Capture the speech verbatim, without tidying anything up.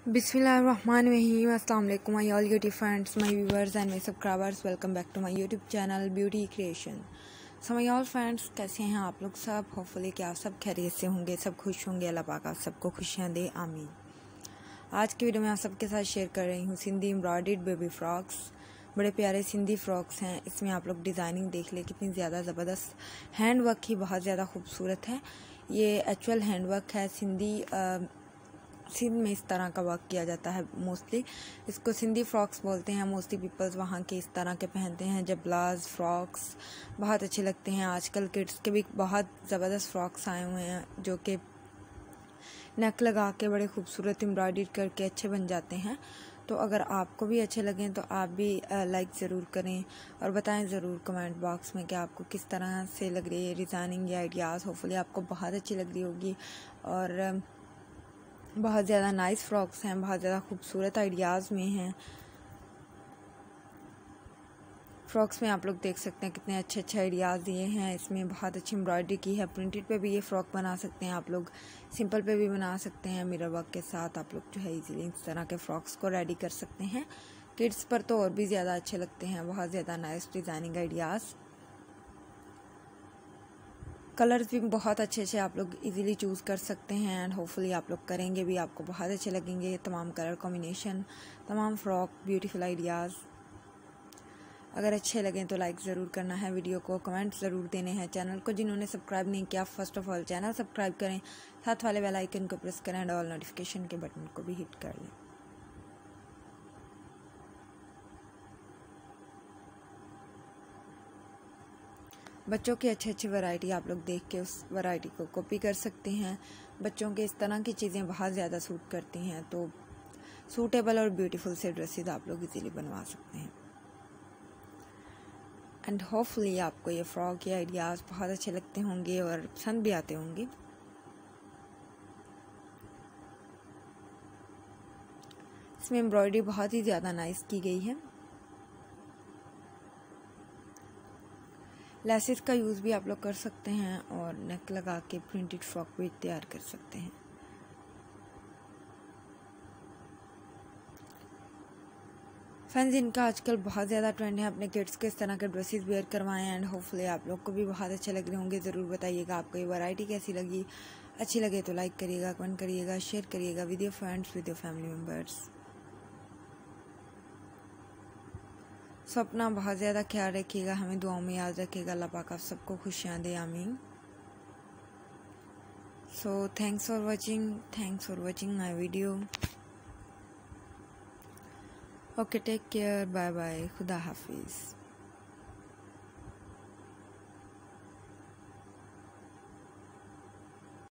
Bismillahirrahmanirrahim. Assalamu alaikum my all YouTube friends, my viewers and my subscribers. Welcome back to my YouTube channel Beauty Creation. So my all friends, कैसे हैं आप लोग सब? Hopefully कि आप सब खैरियत से होंगे, सब खुश होंगे। अल्लाह पाक आप सबको खुशियाँ दे, आमीन। आज की वीडियो में आप सबके साथ शेयर कर रही हूँ सिंधी एम्ब्रॉयडर्ड बेबी फ्रॉक्स। बड़े प्यारे सिंधी फ्रॉक्स हैं। इसमें आप लोग डिज़ाइनिंग देख ले कितनी ज़्यादा ज़बरदस्त, हैंड वर्क ही बहुत ज़्यादा खूबसूरत है। ये एक्चुअल हैंड वर्क है। सिंधी सिंध में इस तरह का वर्क किया जाता है मोस्टली। इसको सिंधी फ्रॉक्स बोलते हैं। मोस्टली पीपल्स वहाँ के इस तरह के पहनते हैं। जब ब्लाउज फ्रॉक्स बहुत अच्छे लगते हैं। आजकल किड्स के भी बहुत ज़बरदस्त फ्रॉक्स आए हुए हैं जो कि नेक लगा के बड़े खूबसूरत एम्ब्रॉयडरी करके अच्छे बन जाते हैं। तो अगर आपको भी अच्छे लगें तो आप भी लाइक ज़रूर करें और बताएं ज़रूर कमेंट बॉक्स में कि आपको किस तरह से लग रही है डिज़ाइनिंग या आइडियाज़। होपफुली आपको बहुत अच्छी लग रही होगी और बहुत ज़्यादा नाइस फ्रॉक्स हैं, बहुत ज़्यादा खूबसूरत आइडियाज़ में हैं। फ्रॉक्स में आप लोग देख सकते हैं कितने अच्छे अच्छे आइडियाज़ दिए हैं। इसमें बहुत अच्छी एम्ब्रॉयडरी की है। प्रिंटेड पे भी ये फ़्रॉक बना सकते हैं आप लोग, सिंपल पे भी बना सकते हैं। मिरर वर्क के साथ आप लोग जो है इजीली इस तरह के फ़्रॉक्स को रेडी कर सकते हैं। किड्स पर तो और भी ज़्यादा अच्छे लगते हैं। बहुत ज़्यादा नाइस डिज़ाइनिंग आइडियाज़, कलर्स भी बहुत अच्छे अच्छे आप लोग इजीली चूज़ कर सकते हैं एंड होपफुली आप लोग करेंगे भी, आपको बहुत अच्छे लगेंगे। तमाम कलर कॉम्बिनेशन, तमाम फ्रॉक, ब्यूटीफुल आइडियाज़। अगर अच्छे लगें तो लाइक ज़रूर करना है वीडियो को, कमेंट ज़रूर देने हैं। चैनल को जिन्होंने सब्सक्राइब नहीं किया, first of all channel subscribe करें, साथ वाले बेल आइकन को प्रेस करें एंड ऑल नोटिफिकेशन के बटन को भी हिट कर लें। बच्चों की अच्छी अच्छी वैरायटी आप लोग देख के उस वैरायटी को कॉपी कर सकते हैं। बच्चों के इस तरह की चीज़ें बहुत ज़्यादा सूट करती हैं, तो सूटेबल और ब्यूटीफुल से ड्रेसेस आप लोग इजीली बनवा सकते हैं। एंड होपफुली आपको ये फ्रॉक के आइडियाज़ बहुत अच्छे लगते होंगे और पसंद भी आते होंगे। इसमें एम्ब्रॉयडरी बहुत ही ज़्यादा नाइस की गई है। लेसेस का यूज़ भी आप लोग कर सकते हैं और नेक लगा के प्रिंटेड फ्रॉक भी तैयार कर सकते हैं। फ्रेंड्स, इनका आजकल बहुत ज़्यादा ट्रेंड है। अपने किड्स को इस तरह के ड्रेसेस वेयर करवाएं एंड होपफुली आप लोग को भी बहुत अच्छे लग रहे होंगे। ज़रूर बताइएगा आपको ये वैरायटी कैसी लगी। अच्छी लगे तो लाइक करिएगा, कमेंट करिएगा, शेयर करिएगा with your friends, with your family members. So अपना बहुत ज़्यादा ख्याल रखिएगा, हमें दुआओं में याद रखिएगा। अल्लाह पाक आप सबको खुशियाँ दे, आमीन। So thanks for watching thanks for watching my video. Okay, take care, bye bye, खुदा हाफिज़।